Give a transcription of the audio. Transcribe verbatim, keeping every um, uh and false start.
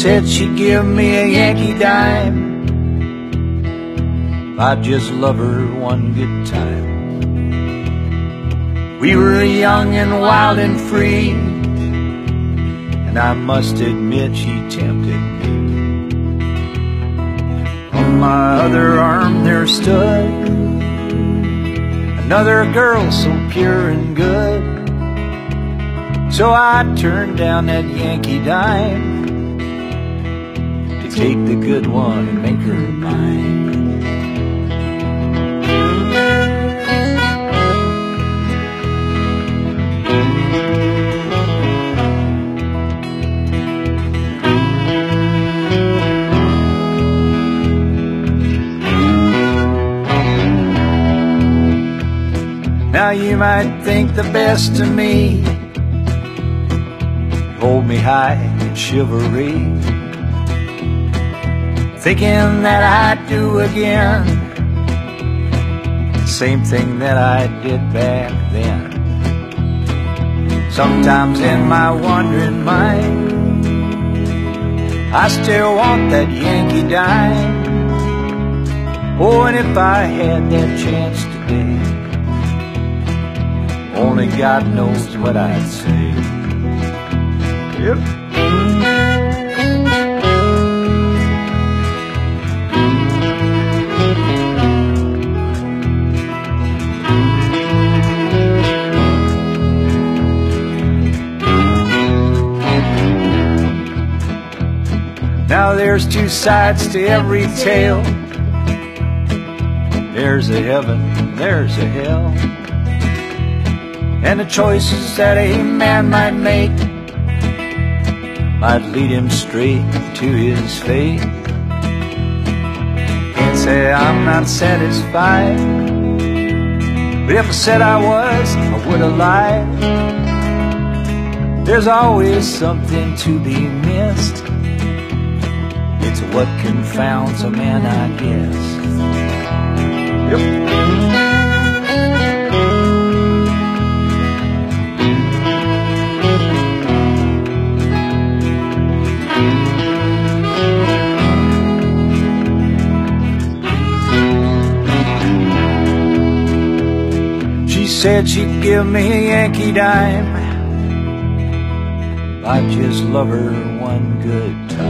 said she'd give me a Yankee dime if I'd just love her one good time. We were young and wild and free, and I must admit she tempted me. On my other arm there stood another girl so pure and good. So I turned down that Yankee dime to take the good one and make her mine. Now you might think the best of me, hold me high in chivalry, thinking that I'd do again the same thing that I did back then. Sometimes in my wandering mind, I still want that Yankee dime. Oh, and if I had that chance today, only God knows what I'd say. Yep. Now there's two sides to every tale. There's a heaven, there's a hell, and the choices that a man might make might lead him straight to his fate. Can't say I'm not satisfied, but if I said I was, I would have lied. There's always something to be missed. It's what confounds a man, I guess. Yep. She said she'd give me a Yankee dime if I'd just love her one good time.